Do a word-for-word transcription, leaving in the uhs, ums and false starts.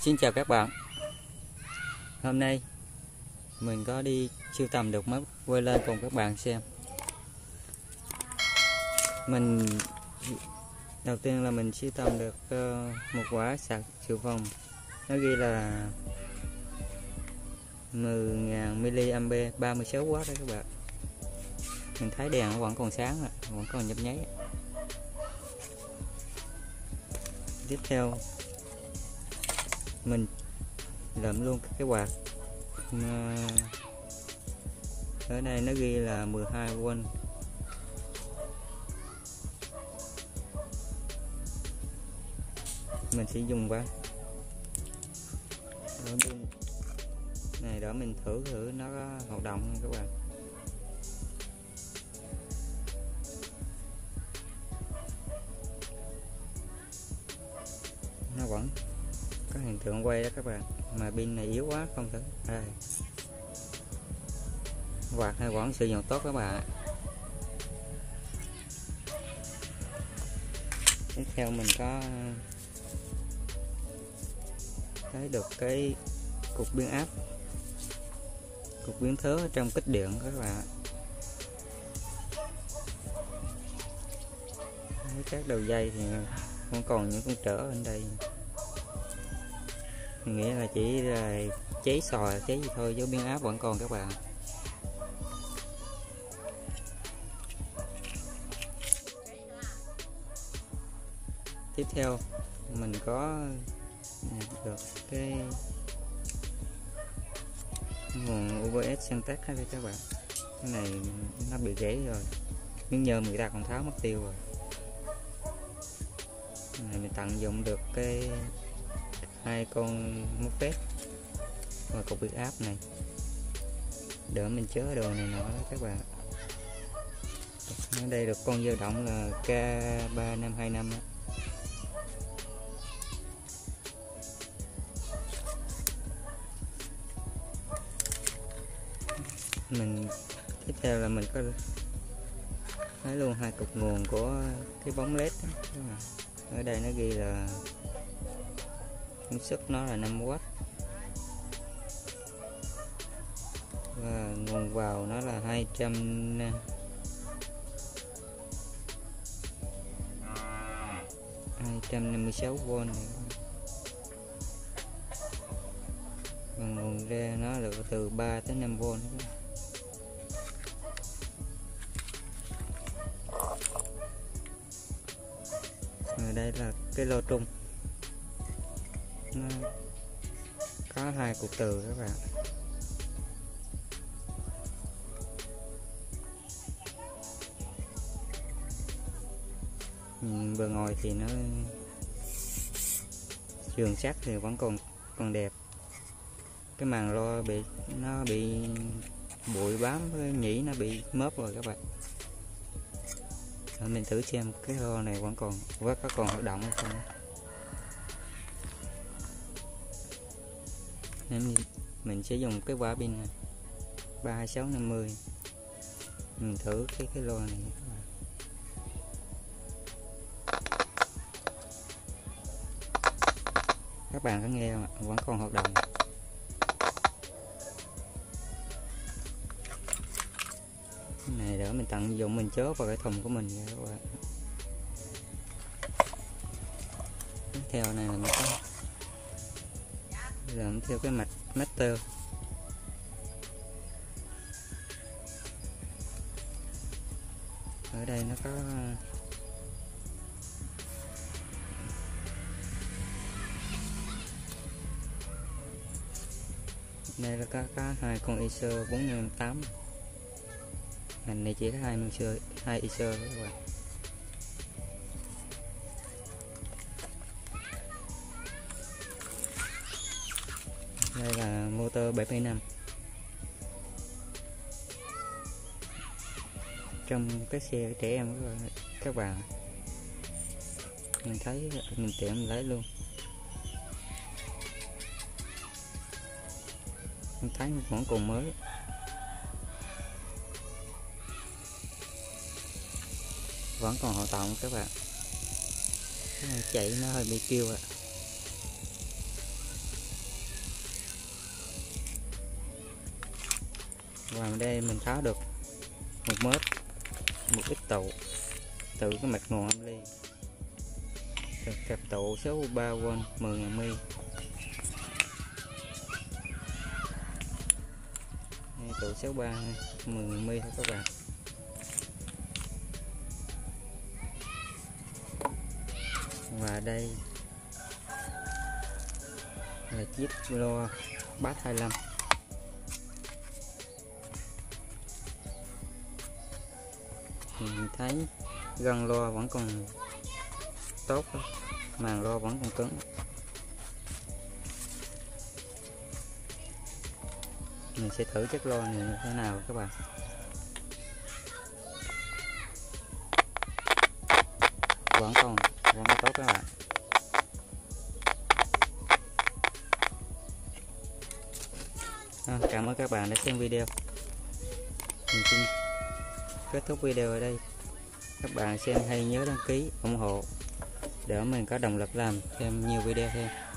Xin chào các bạn. Hôm nay mình có đi sưu tầm được máy quay lên cùng các bạn xem. Mình đầu tiên là mình sưu tầm được một quả sạc dự phòng, nó ghi là mười nghìn mi-li-am-pe ba mươi sáu oát đấy các bạn. Mình thấy đèn nó vẫn còn sáng, vẫn còn nhấp nháy. Tiếp theo mình lượm luôn cái quạt, ở đây nó ghi là mười hai vôn. Mình sẽ dùng qua này để mình thử thử nó có hoạt động nha các bạn. Nó vẫn có hiện tượng quay đó các bạn, mà pin này yếu quá không thể. Đây, quạt hay vẫn sử dụng tốt các bạn. Tiếp theo mình có thấy được cái cục biến áp, cục biến thớ ở trong kích điện các bạn. Các đầu dây thì không còn những con trở ở đây, nghĩa là chỉ là cháy sò cháy gì thôi, chứ biến áp vẫn còn các bạn. Tiếp theo mình có được cái nguồn u vê ét Sentex đây các bạn. Cái này nó bị gãy rồi, miếng nhôm người ta còn tháo mất tiêu rồi. Này mình tận dụng được cái hai con móc phép và cục biến áp này để mình chứa đồ này nọ đó các bạn. Ở đây được con dao động là K ba năm hai năm đó. Mình tiếp theo là mình có lấy luôn hai cục nguồn của cái bóng led đó. Ở đây nó ghi là công suất nó là năm oát và nguồn vào nó là hai trăm hai trăm năm mươi sáu vôn, và nguồn ra nó là từ ba tới năm vôn. Ở đây là cái lô trung, nó có hai cục từ các bạn. Nhìn bề ngoài thì nó sườn sắt thì vẫn còn còn đẹp. Cái màn lo bị nó bị bụi bám với nhĩ, nó bị móp rồi các bạn. Mình thử xem cái lô này vẫn còn vẫn có còn hoạt động hay không. Nên mình sẽ dùng cái quả pin này ba hai sáu năm mươi. Mình thử cái cái lô này các bạn. Các bạn có nghe không? Vẫn còn hoạt động. Cái này để mình tận dụng mình chứa vào cái thùng của mình nha các bạn. Tiếp theo này là mình có làm theo cái mạch master. Ở đây nó có đây là có, có hai con Acer bốn năm tám. Ngành này chỉ có hai Acer, hai Acer các bạn. Đây là motor bảy mươi lăm. Trong cái xe trẻ em các bạn, mình thấy mình tiện mình lấy luôn. Mình thấy vẫn còn mới. Vẫn còn hoạt động các bạn. Cái này chạy nó hơi bị kêu ạ. và ở đây mình tháo được một mét một ít tụ từ cái mặt nguồn âm ly. Cặp tụ số ba V mười nghìn mi. Tụ số ba mười nghìn mi thôi các bạn. Và đây là chiếc loa bass hai lăm. Mình thấy gân loa vẫn còn tốt, màn loa vẫn còn cứng. Mình sẽ thử chiếc loa này như thế nào các bạn. Vẫn còn vẫn tốt các bạn. À, cảm ơn các bạn đã xem video. Mình xin kết thúc video ở đây. Các bạn xem hay nhớ đăng ký ủng hộ để mình có động lực làm thêm nhiều video thêm.